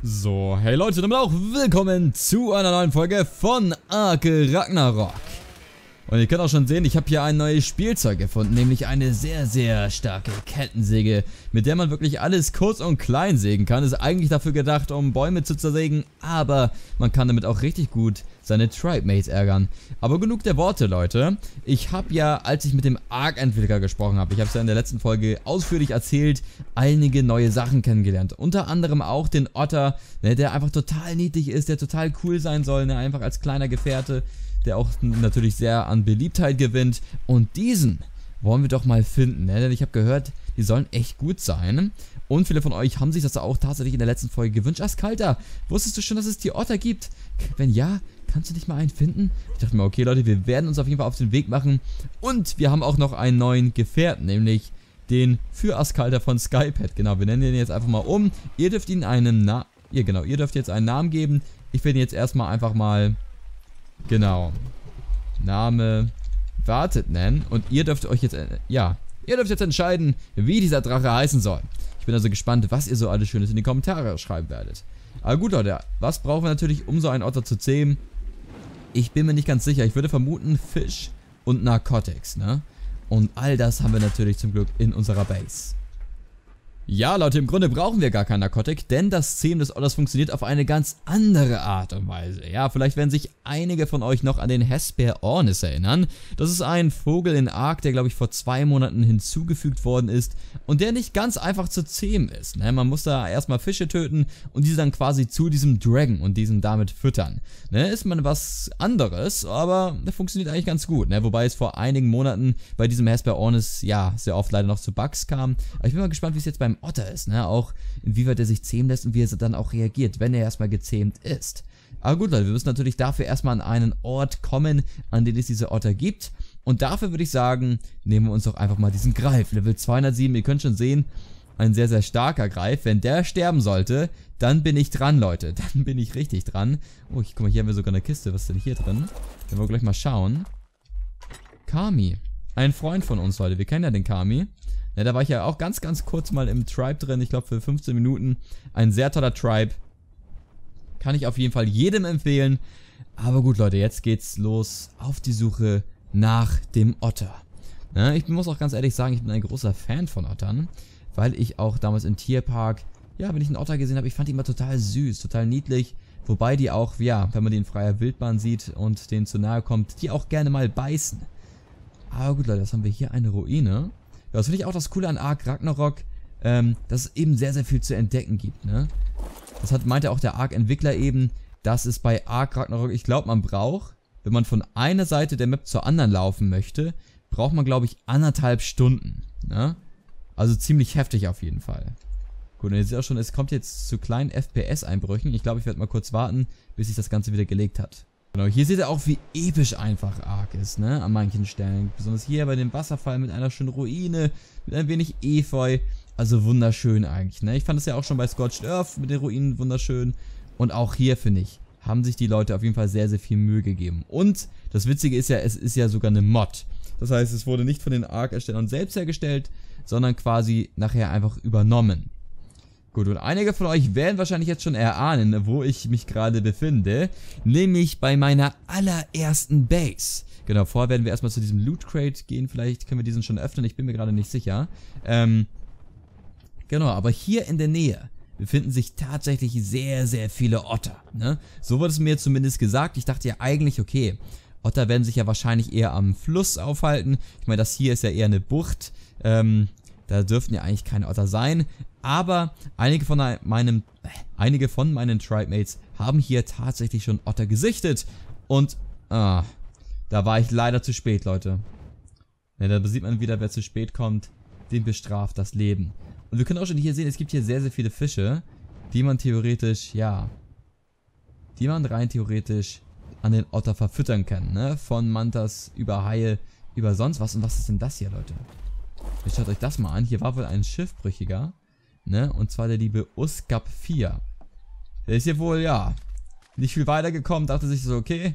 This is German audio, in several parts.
So, hey Leute, damit auch willkommen zu einer neuen Folge von Ark Ragnarok. Und ihr könnt auch schon sehen, ich habe hier ein neues Spielzeug gefunden, nämlich eine sehr, sehr starke Kettensäge, mit der man wirklich alles kurz und klein sägen kann. Ist eigentlich dafür gedacht, um Bäume zu zersägen, aber man kann damit auch richtig gut seine Tribe-Mates ärgern. Aber genug der Worte, Leute. Ich habe ja, als ich mit dem Ark-Entwickler gesprochen habe, ich habe es ja in der letzten Folge ausführlich erzählt, einige neue Sachen kennengelernt. Unter anderem auch den Otter, ne, der einfach total niedlich ist, der total cool sein soll, ne, einfach als kleiner Gefährte, der auch natürlich sehr an Beliebtheit gewinnt. Und diesen wollen wir doch mal finden, ne? Denn ich habe gehört, die sollen echt gut sein. Und viele von euch haben sich das auch tatsächlich in der letzten Folge gewünscht. Askalter, wusstest du schon, dass es die Otter gibt? Wenn ja, kannst du nicht mal einen finden? Ich dachte mir, okay Leute, wir werden uns auf jeden Fall auf den Weg machen. Und wir haben auch noch einen neuen Gefährten, nämlich den für Askalter von Skypad. Genau, wir nennen den jetzt einfach mal um. Ihr dürft ihn ihr dürft jetzt einen Namen geben. Ich werde ihn jetzt erstmal einfach mal, genau, Name wartet nennen. Und ihr dürft euch jetzt, ihr dürft jetzt entscheiden, wie dieser Drache heißen soll. Ich bin also gespannt, was ihr so alles Schönes in die Kommentare schreiben werdet. Aber gut, Leute, was brauchen wir natürlich, um so einen Otter zu zähmen? Ich bin mir nicht ganz sicher. Ich würde vermuten Fisch und Narcotics, ne? Und all das haben wir natürlich zum Glück in unserer Base. Ja, Leute, im Grunde brauchen wir gar kein Narkotik, denn das Zähmen des Otters funktioniert auf eine ganz andere Art und Weise. Ja, vielleicht werden sich einige von euch noch an den Hesperornis erinnern. Das ist ein Vogel in Ark, der, glaube ich, vor 2 Monaten hinzugefügt worden ist und der nicht ganz einfach zu zähmen ist. Ne? Man muss da erstmal Fische töten und diese dann quasi zu diesem Dragon und diesen damit füttern. Ne? Ist man was anderes, aber das funktioniert eigentlich ganz gut. Ne? Wobei es vor einigen Monaten bei diesem Hesperornis, ja, sehr oft leider noch zu Bugs kam. Aber ich bin mal gespannt, wie es jetzt beim Otter ist, ne? Auch inwieweit er sich zähmen lässt und wie er dann auch reagiert, wenn er erstmal gezähmt ist. Aber gut, Leute, wir müssen natürlich dafür erstmal an einen Ort kommen, an den es diese Otter gibt. Und dafür würde ich sagen, nehmen wir uns doch einfach mal diesen Greif. Level 207, ihr könnt schon sehen, ein sehr, sehr starker Greif. Wenn der sterben sollte, dann bin ich dran, Leute. Dann bin ich richtig dran. Oh, guck mal, hier haben wir sogar eine Kiste. Was ist denn hier drin? Dann wollen wir gleich mal schauen. Kami. Ein Freund von uns, Leute. Wir kennen ja den Kami. Ja, da war ich ja auch ganz, ganz kurz mal im Tribe drin. Ich glaube für 15 Minuten. Ein sehr toller Tribe. Kann ich auf jeden Fall jedem empfehlen. Aber gut, Leute, jetzt geht's los auf die Suche nach dem Otter. Ja, ich muss auch ganz ehrlich sagen, ich bin ein großer Fan von Ottern. Weil ich auch damals im Tierpark, ja, wenn ich einen Otter gesehen habe, ich fand die immer total süß, total niedlich. Wobei die auch, ja, wenn man die in freier Wildbahn sieht und denen zu nahe kommt, die auch gerne mal beißen. Aber gut, Leute, was haben wir hier? Eine Ruine. Ja, das finde ich auch das Coole an Ark Ragnarok, dass es eben sehr, sehr viel zu entdecken gibt, ne? Das meinte auch der Ark-Entwickler eben, dass es bei Ark Ragnarok, ich glaube, man braucht, wenn man von einer Seite der Map zur anderen laufen möchte, braucht man, glaube ich, 1,5 Stunden, ne? Also ziemlich heftig auf jeden Fall. Gut, und ihr seht auch schon, es kommt jetzt zu kleinen FPS-Einbrüchen. Ich glaube, ich werde mal kurz warten, bis sich das Ganze wieder gelegt hat. Genau, hier seht ihr auch, wie episch einfach Ark ist, ne, an manchen Stellen. Besonders hier bei dem Wasserfall mit einer schönen Ruine, mit ein wenig Efeu. Also wunderschön eigentlich, ne. Ich fand es ja auch schon bei Scorched Earth mit den Ruinen wunderschön. Und auch hier, finde ich, haben sich die Leute auf jeden Fall sehr, sehr viel Mühe gegeben. Und das Witzige ist ja, es ist ja sogar eine Mod. Das heißt, es wurde nicht von den Ark-Erstellern selbst hergestellt, sondern quasi nachher einfach übernommen. Gut, und einige von euch werden wahrscheinlich jetzt schon erahnen, wo ich mich gerade befinde, nämlich bei meiner allerersten Base. Genau, vorher werden wir erstmal zu diesem Loot Crate gehen, vielleicht können wir diesen schon öffnen, ich bin mir gerade nicht sicher. Genau, aber hier in der Nähe befinden sich tatsächlich sehr, sehr viele Otter, ne? So wurde es mir zumindest gesagt. Ich dachte ja eigentlich, okay, Otter werden sich ja wahrscheinlich eher am Fluss aufhalten. Ich meine, das hier ist ja eher eine Bucht, da dürften ja eigentlich keine Otter sein. Aber einige von meinen Tribe-Mates haben hier tatsächlich schon Otter gesichtet. Und, da war ich leider zu spät, Leute. Ja, da sieht man wieder, wer zu spät kommt, den bestraft das Leben. Und wir können auch schon hier sehen, es gibt hier sehr, sehr viele Fische, die man theoretisch, ja, rein theoretisch an den Otter verfüttern kann, ne? Von Mantas über Haie, über sonst was. Und was ist denn das hier, Leute? Jetzt schaut euch das mal an. Hier war wohl ein Schiffbrüchiger, ne? Und zwar der liebe Uskap 4. Der ist hier wohl, ja, nicht viel weitergekommen, dachte sich so, okay,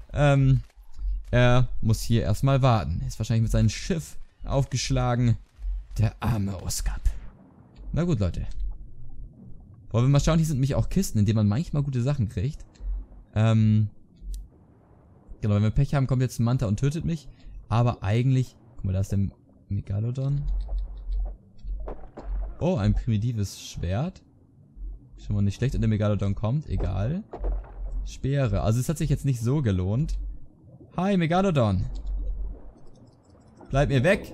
er muss hier erstmal warten. Ist wahrscheinlich mit seinem Schiff aufgeschlagen. Der arme Uskap. Na gut, Leute. Wollen wir mal schauen, hier sind nämlich auch Kisten, in denen man manchmal gute Sachen kriegt. Genau, wenn wir Pech haben, kommt jetzt ein Manta und tötet mich. Aber eigentlich... Guck mal, da ist der Megalodon. Oh, ein primitives Schwert. Schon mal nicht schlecht, und der Megalodon kommt. Egal. Speere. Also es hat sich jetzt nicht so gelohnt. Hi, Megalodon. Bleib mir weg.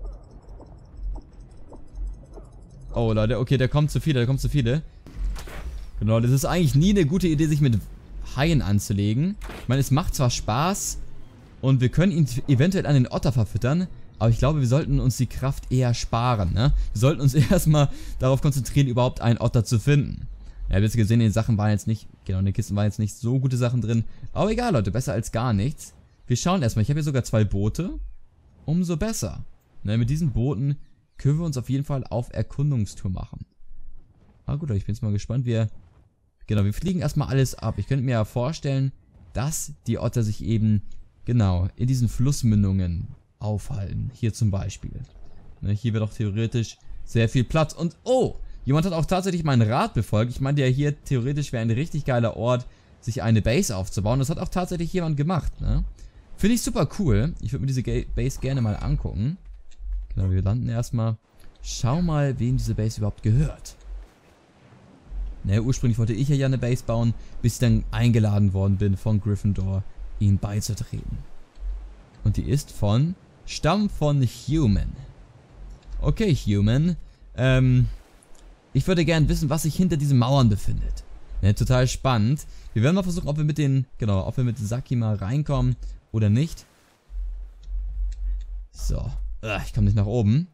Oh, Leute, okay, da kommen zu viele, Genau, das ist eigentlich nie eine gute Idee, sich mit Haien anzulegen. Ich meine, es macht zwar Spaß und wir können ihn eventuell an den Otter verfüttern, aber ich glaube, wir sollten uns die Kraft eher sparen, ne? Wir sollten uns erstmal darauf konzentrieren, überhaupt einen Otter zu finden. Ja, ihr habt gesehen, in den Sachen waren jetzt nicht, genau, in den Kisten waren jetzt nicht so gute Sachen drin. Aber egal, Leute, besser als gar nichts. Wir schauen erstmal, ich habe hier sogar 2 Boote. Umso besser. Ne, mit diesen Booten können wir uns auf jeden Fall auf Erkundungstour machen. Ah gut, ich bin jetzt mal gespannt. Wir fliegen erstmal alles ab. Ich könnte mir ja vorstellen, dass die Otter sich eben, genau, in diesen Flussmündungen aufhalten. Hier zum Beispiel. Ne, hier wäre doch theoretisch sehr viel Platz. Und, oh, jemand hat auch tatsächlich meinen Rat befolgt. Ich meinte ja, hier theoretisch wäre ein richtig geiler Ort, sich eine Base aufzubauen. Das hat auch tatsächlich jemand gemacht, ne? Finde ich super cool. Ich würde mir diese Base gerne mal angucken. Genau, wir landen erstmal. Schau mal, wem diese Base überhaupt gehört. Naja, ursprünglich wollte ich ja eine Base bauen, bis ich dann eingeladen worden bin von Gryffindor, ihnen beizutreten. Und die ist Stamm von Human. Okay, Human. Ich würde gerne wissen, was sich hinter diesen Mauern befindet. Ne, total spannend. Wir werden mal versuchen, ob wir mit Saki mal reinkommen oder nicht. So. Ich komme nicht nach oben.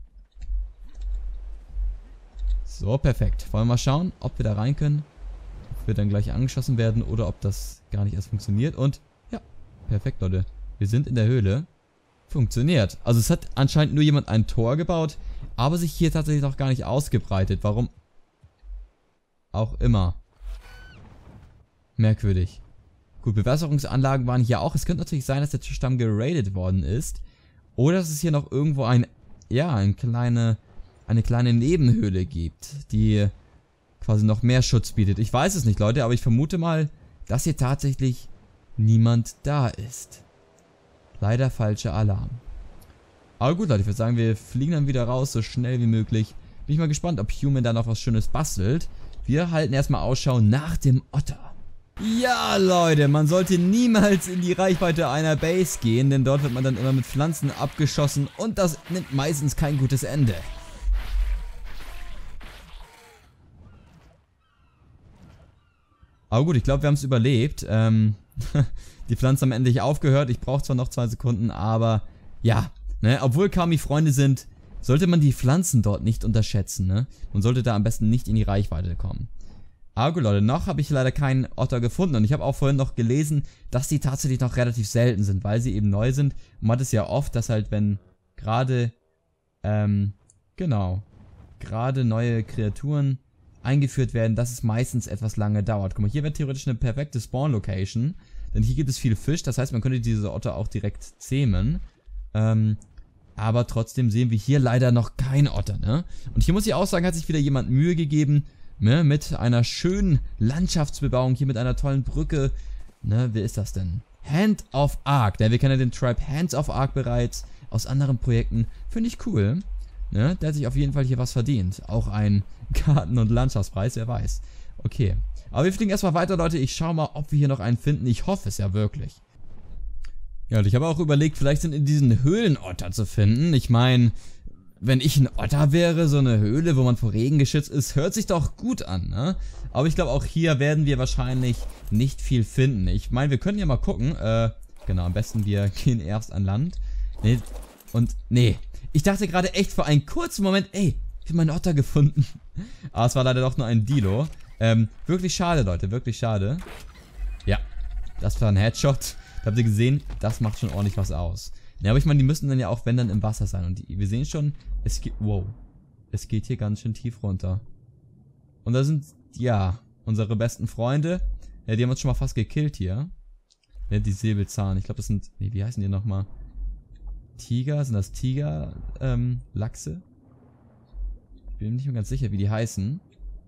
So, perfekt. Wollen wir mal schauen, ob wir da rein können. Ob wir dann gleich angeschossen werden oder ob das gar nicht erst funktioniert. Und, ja, perfekt, Leute. Wir sind in der Höhle. Funktioniert. Also es hat anscheinend nur jemand ein Tor gebaut, aber sich hier tatsächlich noch gar nicht ausgebreitet. Warum auch immer. Merkwürdig. Gut, Bewässerungsanlagen waren hier auch. Es könnte natürlich sein, dass der Stamm geradet worden ist. Oder dass es hier noch irgendwo eine kleine Nebenhöhle gibt, die quasi noch mehr Schutz bietet. Ich weiß es nicht, Leute, aber ich vermute mal, dass hier tatsächlich niemand da ist. Leider falscher Alarm. Aber gut, Leute, ich würde sagen, wir fliegen dann wieder raus, so schnell wie möglich. Bin ich mal gespannt, ob Human da noch was Schönes bastelt. Wir halten erstmal Ausschau nach dem Otter. Ja, Leute, man sollte niemals in die Reichweite einer Base gehen, denn dort wird man dann immer mit Pflanzen abgeschossen und das nimmt meistens kein gutes Ende. Aber gut, ich glaube, wir haben es überlebt. Die Pflanzen haben endlich aufgehört. Ich brauche zwar noch 2 Sekunden, aber ja, ne, obwohl Kami Freunde sind, sollte man die Pflanzen dort nicht unterschätzen, ne? Man sollte da am besten nicht in die Reichweite kommen. Aber gut, Leute, noch habe ich leider keinen Otter gefunden und ich habe auch vorhin noch gelesen, dass die tatsächlich noch relativ selten sind, weil sie eben neu sind. Und man hat es ja oft, dass halt, wenn gerade, gerade neue Kreaturen eingeführt werden, dass es meistens etwas lange dauert. Guck mal, hier wäre theoretisch eine perfekte Spawn-Location, denn hier gibt es viel Fisch, das heißt, man könnte diese Otter auch direkt zähmen. Aber trotzdem sehen wir hier leider noch keinen Otter, ne? Und hier muss ich auch sagen, hat sich wieder jemand Mühe gegeben, ne, mit einer schönen Landschaftsbebauung, hier mit einer tollen Brücke. Ne, wer ist das denn? Hand of Ark. Ne, wir kennen ja den Tribe Hands of Ark bereits aus anderen Projekten. Finde ich cool. Ne, der hat sich auf jeden Fall hier was verdient. Auch ein Garten- und Landschaftspreis, wer weiß. Okay. Aber wir fliegen erstmal weiter, Leute. Ich schaue mal, ob wir hier noch einen finden. Ich hoffe es ja wirklich. Ja, und ich habe auch überlegt, vielleicht sind in diesen Höhlen Otter zu finden. Ich meine, wenn ich ein Otter wäre, so eine Höhle, wo man vor Regen geschützt ist, hört sich doch gut an, ne? Aber ich glaube, auch hier werden wir wahrscheinlich nicht viel finden. Ich meine, wir können ja mal gucken. Genau, am besten wir gehen erst an Land. Nee. Ich dachte gerade echt für einen kurzen Moment, ey, ich habe meinen Otter gefunden. Aber es war leider doch nur ein Dilo. Wirklich schade, Leute, wirklich schade. Ja, das war ein Headshot. Habt ihr gesehen? Das macht schon ordentlich was aus. Ja, aber ich meine, die müssen dann ja auch, wenn dann, im Wasser sein. Und wir sehen schon, es geht hier ganz schön tief runter. Und da sind, ja, unsere besten Freunde. Ja, die haben uns schon mal fast gekillt hier. Ja, die Säbelzahn. Ich glaube, das sind, nee, wie heißen die nochmal? Tiger? Sind das Tiger, Lachse? Ich bin mir nicht mehr ganz sicher, wie die heißen.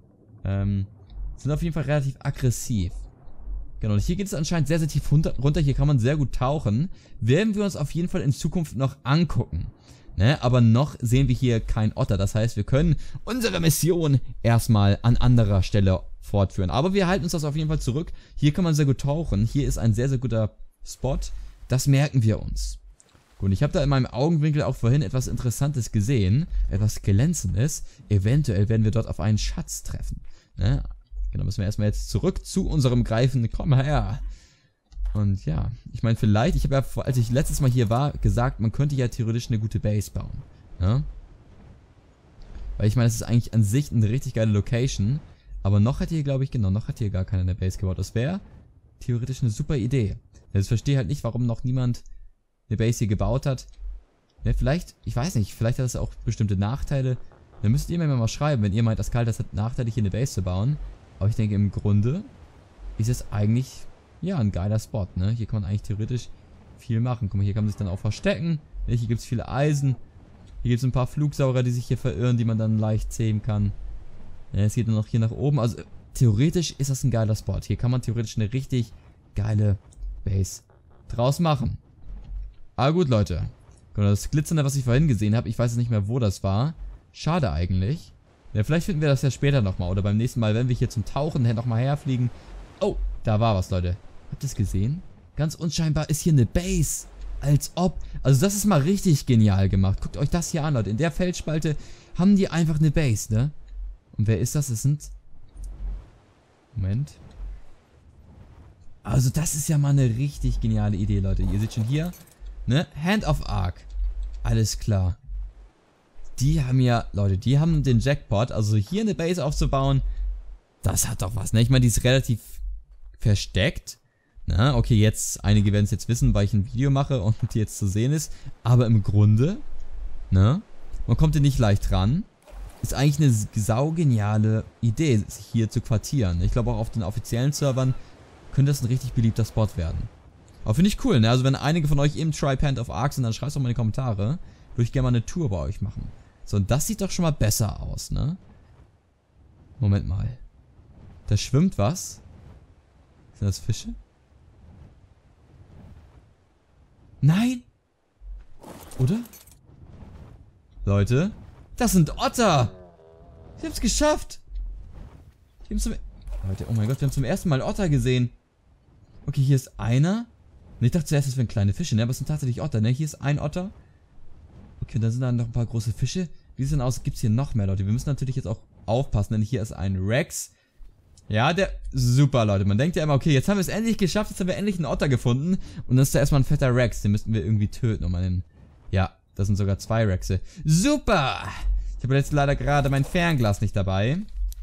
Sind auf jeden Fall relativ aggressiv. Genau, und hier geht es anscheinend sehr, sehr tief runter. Hier kann man sehr gut tauchen. Werden wir uns auf jeden Fall in Zukunft noch angucken. Ne? Aber noch sehen wir hier kein Otter. Das heißt, wir können unsere Mission erstmal an anderer Stelle fortführen. Aber wir halten uns das auf jeden Fall zurück. Hier kann man sehr gut tauchen. Hier ist ein sehr, sehr guter Spot. Das merken wir uns. Gut, ich habe da in meinem Augenwinkel auch vorhin etwas Interessantes gesehen. Etwas Glänzendes. Eventuell werden wir dort auf einen Schatz treffen. Ne? Genau, müssen wir erstmal jetzt zurück zu unserem Greifen. Komm her. Und ja, ich meine vielleicht, ich habe ja, als ich letztes Mal hier war, gesagt, man könnte ja theoretisch eine gute Base bauen. Ja? Weil ich meine, das ist eigentlich an sich eine richtig geile Location. Aber noch hat hier, glaube ich, genau, noch hat hier gar keiner eine Base gebaut. Das wäre theoretisch eine super Idee. Jetzt verstehe halt nicht, warum noch niemand eine Base hier gebaut hat. Ja, vielleicht, ich weiß nicht, vielleicht hat das auch bestimmte Nachteile. Dann müsst ihr mir mal schreiben, wenn ihr meint, das Kalt, das hat Nachteile, hier eine Base zu bauen. Aber ich denke, im Grunde ist es eigentlich, ja, ein geiler Spot, ne? Hier kann man eigentlich theoretisch viel machen. Guck mal, hier kann man sich dann auch verstecken. Hier gibt es viele Eisen. Hier gibt es ein paar Flugsauger, die sich hier verirren, die man dann leicht zähmen kann. Ja, es geht nur noch hier nach oben. Also, theoretisch ist das ein geiler Spot. Hier kann man theoretisch eine richtig geile Base draus machen. Aber gut, Leute. Das Glitzernde, was ich vorhin gesehen habe, ich weiß jetzt nicht mehr, wo das war. Schade eigentlich. Ja, vielleicht finden wir das ja später nochmal. Oder beim nächsten Mal, wenn wir hier zum Tauchen nochmal herfliegen. Oh, da war was, Leute. Habt ihr es gesehen? Ganz unscheinbar ist hier eine Base. Als ob. Also das ist mal richtig genial gemacht. Guckt euch das hier an, Leute. In der Felsspalte haben die einfach eine Base, ne? Und wer ist das? Es sind... Moment. Also das ist ja mal eine richtig geniale Idee, Leute. Ihr seht schon hier, ne? Hand of Arc. Alles klar. Die haben ja, Leute, die haben den Jackpot. Also hier eine Base aufzubauen, das hat doch was, ne? Ich meine, die ist relativ versteckt. Na, okay, jetzt, einige werden es jetzt wissen, weil ich ein Video mache und die jetzt zu sehen ist. Aber im Grunde, ne? Man kommt hier nicht leicht ran. Ist eigentlich eine saugeniale Idee, sich hier zu quartieren. Ich glaube auch auf den offiziellen Servern könnte das ein richtig beliebter Spot werden. Aber finde ich cool, ne? Also wenn einige von euch eben Hand of Arc sind, dann schreibt es doch mal in die Kommentare. Würde ich gerne mal eine Tour bei euch machen. So, und das sieht doch schon mal besser aus, ne? Moment mal. Da schwimmt was. Sind das Fische? Nein! Oder? Leute, das sind Otter! Ich hab's geschafft! Leute, oh mein Gott, wir haben zum ersten Mal Otter gesehen. Okay, hier ist einer. Ich dachte zuerst, das wären kleine Fische, ne? Aber es sind tatsächlich Otter, ne? Hier ist ein Otter. Okay, dann sind da noch ein paar große Fische. Wie sieht es denn aus? Gibt es hier noch mehr, Leute? Wir müssen natürlich jetzt auch aufpassen, denn hier ist ein Rex. Ja, der... Super, Leute. Man denkt ja immer, okay, jetzt haben wir es endlich geschafft. Jetzt haben wir endlich einen Otter gefunden. Und dann ist da erstmal ein fetter Rex. Den müssten wir irgendwie töten, um einen... Ja, das sind sogar 2 Rexe. Super! Ich habe jetzt leider gerade mein Fernglas nicht dabei.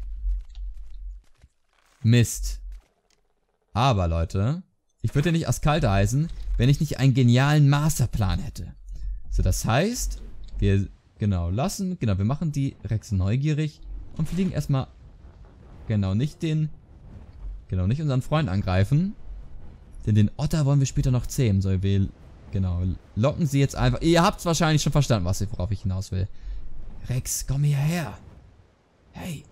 Mist. Aber, Leute, ich würde ja nicht Askalta heißen, wenn ich nicht einen genialen Masterplan hätte. So, das heißt, wir, wir machen die Rexe neugierig und fliegen erstmal, nicht unseren Freund angreifen, denn den Otter wollen wir später noch zähmen, so, wir, locken sie jetzt einfach, ihr habt wahrscheinlich schon verstanden, worauf ich hinaus will. Rex, komm hierher. Hey.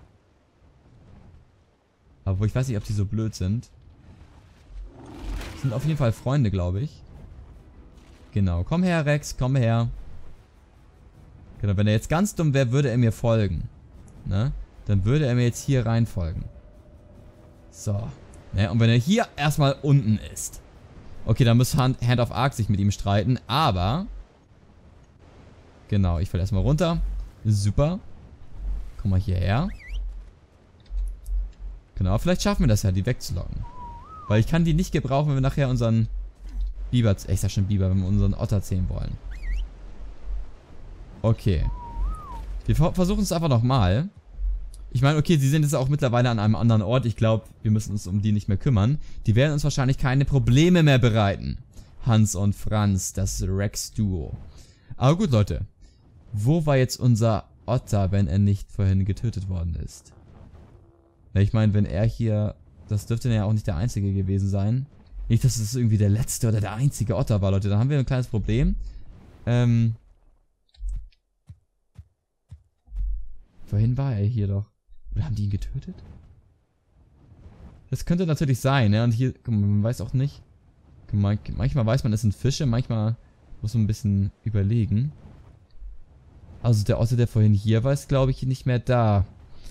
Aber ich weiß nicht, ob die so blöd sind. Sind auf jeden Fall Freunde, glaube ich. Genau, komm her, Rex, komm her. Genau, wenn er jetzt ganz dumm wäre, würde er mir folgen. Ne? Dann würde er mir jetzt hier rein folgen. So. Ne? Und wenn er hier erstmal unten ist. Okay, dann muss Hand of Arc sich mit ihm streiten, aber... Genau, ich falle erstmal runter. Super. Komm mal hierher. Genau, vielleicht schaffen wir das ja, die wegzulocken. Weil ich kann die nicht gebrauchen, wenn wir nachher unseren Biber, ich sag schon Biber, wenn wir unseren Otter zähmen wollen. Okay. Wir versuchen es einfach nochmal. Ich meine, okay, sie sind jetzt auch mittlerweile an einem anderen Ort. Ich glaube, wir müssen uns um die nicht mehr kümmern. Die werden uns wahrscheinlich keine Probleme mehr bereiten. Hans und Franz, das Rex-Duo. Aber gut, Leute. Wo war jetzt unser Otter, wenn er nicht vorhin getötet worden ist? Ja, ich meine, wenn er hier... Das dürfte ja auch nicht der einzige gewesen sein. Nicht, dass es irgendwie der letzte oder der einzige Otter war, Leute. Dann haben wir ein kleines Problem. Vorhin war er hier doch. Oder haben die ihn getötet? Das könnte natürlich sein, ne? Und hier, guck mal, man weiß auch nicht. Manchmal weiß man, es sind Fische, manchmal muss man ein bisschen überlegen. Also der Otter, der vorhin hier war, ist, glaube ich, nicht mehr da.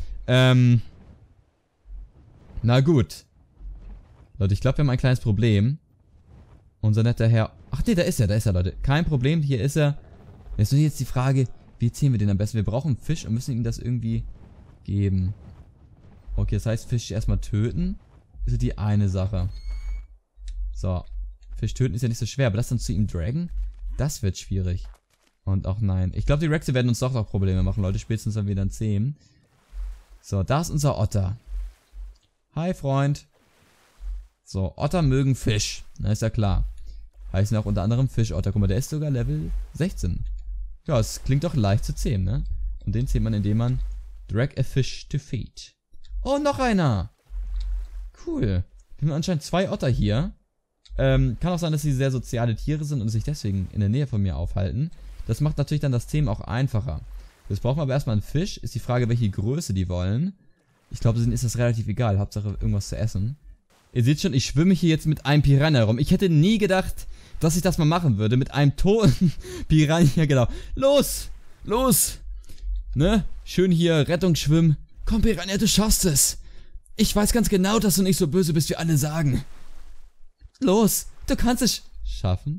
Na gut. Leute, ich glaube, wir haben ein kleines Problem. Unser netter Herr... Ach nee, da ist er, Leute. Kein Problem, hier ist er. Jetzt ist jetzt die Frage, wie ziehen wir den am besten? Wir brauchen Fisch und müssen ihm das irgendwie geben. Okay, das heißt, Fisch erstmal töten. Ist die eine Sache. So. Fisch töten ist ja nicht so schwer, aber das dann zu ihm dragen, das wird schwierig. Und auch nein. Ich glaube, die Rexe werden uns doch noch Probleme machen, Leute. Spätestens dann wieder ein 10. So, da ist unser Otter. Hi, Freund. So, Otter mögen Fisch. Na, ist ja klar. Heißen auch unter anderem Fischotter. Guck mal, der ist sogar Level 16. Ja, es klingt doch leicht zu zähmen, ne? Und den zählt man, indem man drag a fish to feed. Oh, noch einer. Cool. Wir haben anscheinend 2 Otter hier. Kann auch sein, dass sie sehr soziale Tiere sind und sich deswegen in der Nähe von mir aufhalten. Das macht natürlich dann das Thema auch einfacher. Jetzt brauchen wir aber erstmal einen Fisch. Ist die Frage, welche Größe die wollen. Ich glaube, denen ist das relativ egal. Hauptsache irgendwas zu essen. Ihr seht schon, ich schwimme hier jetzt mit einem Piranha rum. Ich hätte nie gedacht, dass ich das mal machen würde. Mit einem toten Piranha, genau. Los! Los! Ne? Schön hier Rettungsschwimmen. Komm, Piranha, du schaffst es. Ich weiß ganz genau, dass du nicht so böse bist, wie alle sagen. Los, du kannst es schaffen.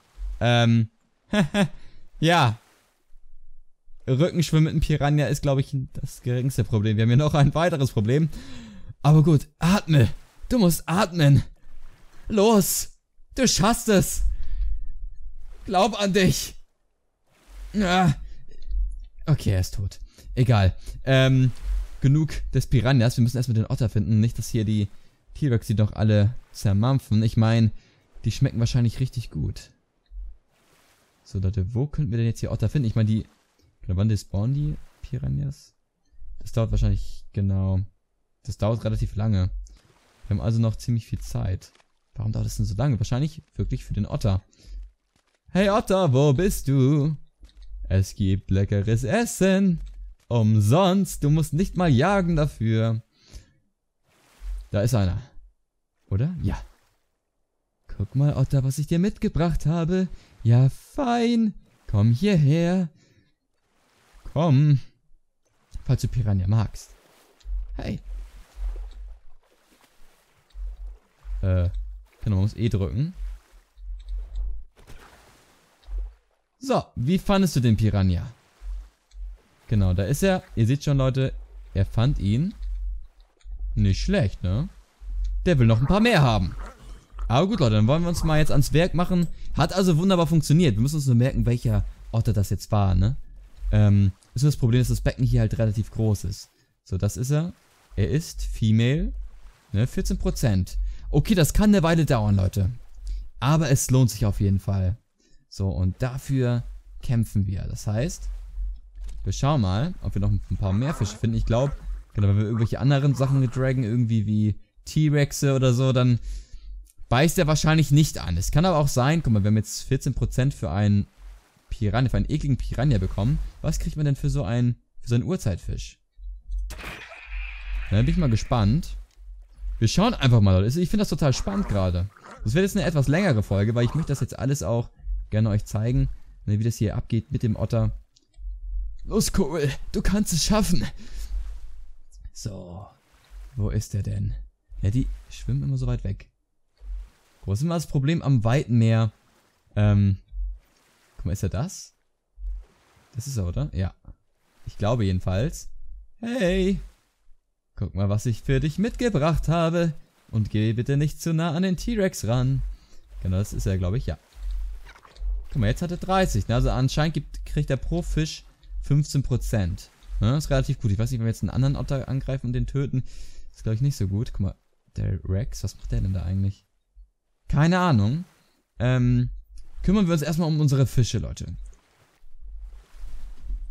Ja. Rückenschwimmen mit einem Piranha ist, glaube ich, das geringste Problem. Wir haben hier noch ein weiteres Problem. Aber gut, atme. Du musst atmen. Los, du schaffst es. Glaub an dich. Ja. Okay, er ist tot. Egal. Genug des Piranhas. Wir müssen erstmal den Otter finden. Nicht, dass hier die T-Rex die doch alle zermampfen. Ich meine, die schmecken wahrscheinlich richtig gut. So, Leute, wo könnten wir denn jetzt hier Otter finden? Ich meine, die... Wann spawnen die Piranhas? Das dauert wahrscheinlich... Genau. Das dauert relativ lange. Wir haben also noch ziemlich viel Zeit. Warum dauert das denn so lange? Wahrscheinlich wirklich für den Otter. Hey Otter, wo bist du? Es gibt leckeres Essen. Umsonst. Du musst nicht mal jagen dafür. Da ist einer. Oder? Ja. Guck mal, Otter, was ich dir mitgebracht habe. Ja, fein. Komm hierher. Komm. Falls du Piranha magst. Hey. Genau, man muss E drücken. So, wie fandest du den Piranha? Genau, da ist er. Ihr seht schon, Leute, er fand ihn. Nicht schlecht, ne? Der will noch ein paar mehr haben. Aber gut, Leute, dann wollen wir uns mal jetzt ans Werk machen. Hat also wunderbar funktioniert. Wir müssen uns nur merken, welcher Otter das jetzt war, ne? Ist das Problem, dass das Becken hier halt relativ groß ist. So, das ist er. Er ist Female. Ne, 14%. Okay, das kann eine Weile dauern, Leute. Aber es lohnt sich auf jeden Fall. So, und dafür kämpfen wir. Das heißt, wir schauen mal, ob wir noch ein paar mehr Fische finden. Ich glaube, genau, wenn wir irgendwelche anderen Sachen gedragen, irgendwie wie T-Rexe oder so, dann beißt er wahrscheinlich nicht an. Es kann aber auch sein, guck mal, wir haben jetzt 14% für einen Piranha, für einen ekligen Piranha bekommen. Was kriegt man denn für so einen Urzeitfisch? Da bin ich mal gespannt. Wir schauen einfach mal, Leute. Ich finde das total spannend gerade. Das wird jetzt eine etwas längere Folge, weil ich möchte das jetzt alles auch gerne euch zeigen, wie das hier abgeht mit dem Otter. Los, Kohl, du kannst es schaffen. So, wo ist der denn? Ja, die schwimmen immer so weit weg. Wo ist immer das Problem am weiten Meer? Guck mal, ist er das? Das ist er, oder? Ja. Ich glaube jedenfalls. Hey! Guck mal, was ich für dich mitgebracht habe. Und geh bitte nicht zu nah an den T-Rex ran. Genau, das ist er, glaube ich, ja. Guck mal, jetzt hat er 30. Ne? Also anscheinend kriegt er pro Fisch 15%. Ne? Das ist relativ gut. Ich weiß nicht, wenn wir jetzt einen anderen Otter angreifen und den töten. Das ist, glaube ich, nicht so gut. Guck mal, der Rex, was macht der denn da eigentlich? Keine Ahnung. Kümmern wir uns erstmal um unsere Fische, Leute.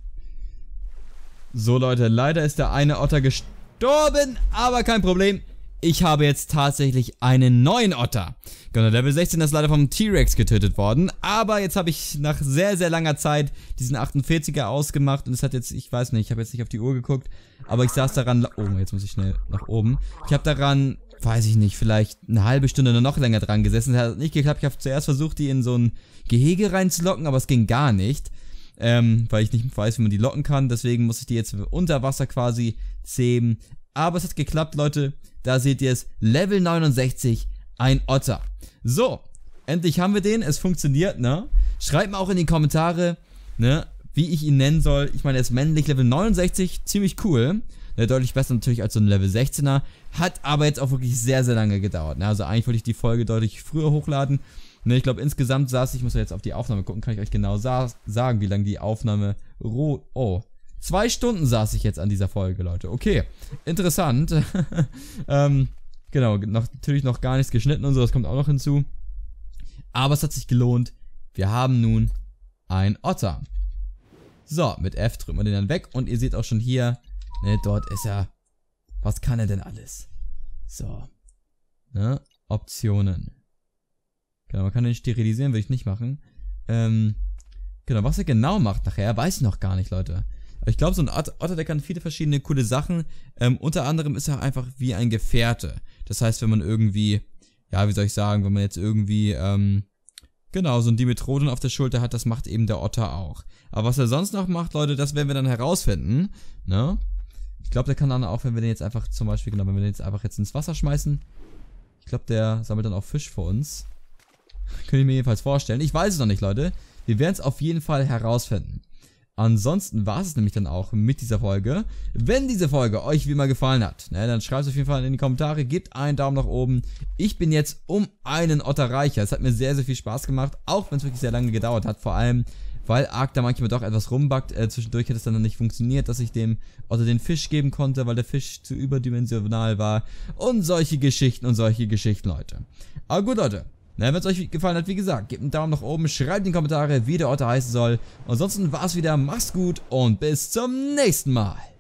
So, Leute, leider ist der eine Otter gestorben, aber kein Problem. ich habe jetzt tatsächlich einen neuen Otter. Genau, Level 16 ist leider vom T-Rex getötet worden, aber jetzt habe ich nach sehr, sehr langer Zeit diesen 48er ausgemacht und es hat jetzt, ich weiß nicht, ich habe jetzt nicht auf die Uhr geguckt, aber ich saß daran, oh, jetzt muss ich schnell nach oben. Ich habe daran, weiß ich nicht, vielleicht eine halbe Stunde oder noch länger dran gesessen, es hat nicht geklappt, ich habe zuerst versucht, die in so ein Gehege reinzulocken, aber es ging gar nicht. Weil ich nicht weiß, wie man die locken kann, deswegen muss ich die jetzt unter Wasser quasi zähmen. Aber es hat geklappt, Leute, da seht ihr es, Level 69, ein Otter. So, endlich haben wir den, es funktioniert, ne? Schreibt mir auch in die Kommentare, ne, wie ich ihn nennen soll. Ich meine, er ist männlich, Level 69, ziemlich cool. Ne, deutlich besser natürlich als so ein Level 16er, hat aber jetzt auch wirklich sehr, sehr lange gedauert, ne? Also eigentlich wollte ich die Folge deutlich früher hochladen. Ne, ich glaube insgesamt ich muss ja jetzt auf die Aufnahme gucken, kann ich euch genau sagen, wie lange die Aufnahme 2 Stunden saß ich jetzt an dieser Folge, Leute. Okay, interessant. Genau, natürlich noch gar nichts geschnitten und so, das kommt auch noch hinzu. Aber es hat sich gelohnt. Wir haben nun einen Otter. So, mit F drückt man den dann weg und ihr seht auch schon hier, ne, dort ist er. Was kann er denn alles? So, ne, Optionen. Genau, man kann den sterilisieren, will ich nicht machen. Genau, was er genau macht nachher, weiß ich noch gar nicht, Leute. Aber ich glaube, so ein Otter, der kann viele verschiedene coole Sachen. Unter anderem ist er einfach wie ein Gefährte. Das heißt, wenn man irgendwie, ja, wie soll ich sagen, wenn man jetzt irgendwie, genau, so ein Dimetrodon auf der Schulter hat, das macht eben der Otter auch. Aber was er sonst noch macht, Leute, das werden wir dann herausfinden, ne? Ich glaube, der kann dann auch, wenn wir den jetzt einfach zum Beispiel, genau, wenn wir den jetzt einfach ins Wasser schmeißen, ich glaube, der sammelt dann auch Fisch für uns. Könnte ich mir jedenfalls vorstellen. Ich weiß es noch nicht, Leute. Wir werden es auf jeden Fall herausfinden. Ansonsten war es nämlich dann auch mit dieser Folge. Wenn diese Folge euch wie immer gefallen hat, ne, dann schreibt es auf jeden Fall in die Kommentare, gebt einen Daumen nach oben. Ich bin jetzt um einen Otter reicher. Es hat mir sehr, sehr viel Spaß gemacht, auch wenn es wirklich sehr lange gedauert hat. Vor allem, weil Ark da manchmal doch etwas rumbackt. Zwischendurch hätte es dann noch nicht funktioniert, dass ich dem Otter den Fisch geben konnte, weil der Fisch zu überdimensional war. Und solche Geschichten, Leute. Aber gut, Leute. Wenn es euch gefallen hat, wie gesagt, gebt einen Daumen nach oben, schreibt in die Kommentare, wie der Otter heißen soll. Ansonsten war es wieder, macht's gut und bis zum nächsten Mal.